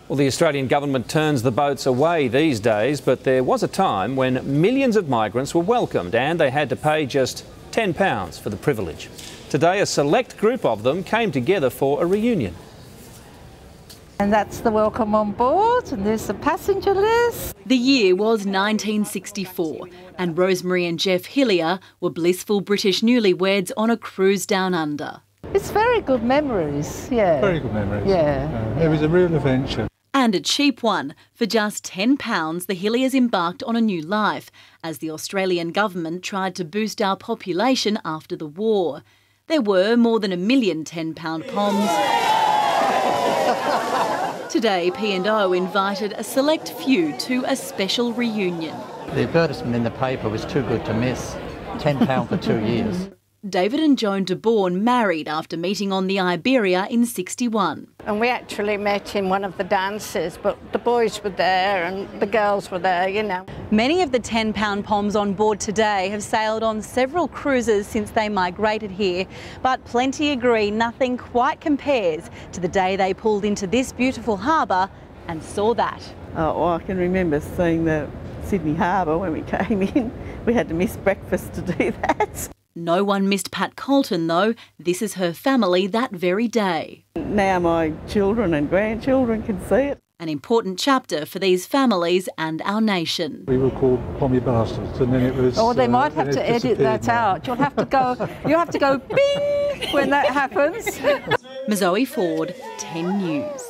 Well, the Australian government turns the boats away these days, but there was a time when millions of migrants were welcomed and they had to pay just £10 for the privilege. Today, a select group of them came together for a reunion. And that's the welcome on board, and there's the passenger list. The year was 1964, and Rosemary and Jeff Hillier were blissful British newlyweds on a cruise down under. It's very good memories, yeah. Very good memories. Yeah. It was a real adventure. And a cheap one. For just £10, the Hilliers embarked on a new life as the Australian government tried to boost our population after the war. There were more than 1 million £10 poms. Today, P&O invited a select few to a special reunion. The advertisement in the paper was too good to miss. £10 for 2 years. David and Joan de Bourne married after meeting on the Iberia in '61. And we actually met in one of the dances, but the boys were there and the girls were there, you know. Many of the £10 poms on board today have sailed on several cruises since they migrated here, but plenty agree nothing quite compares to the day they pulled into this beautiful harbour and saw that. Oh, well, I can remember seeing the Sydney Harbour when we came in. We had to miss breakfast to do that. No one missed Pat Colton though. This is her family that very day. Now my children and grandchildren can see it. An important chapter for these families and our nation. We were called pommy bastards, and then it was. Oh, they might have to edit that out. You'll have to go bing when that happens. Zoe Ford, 10 News.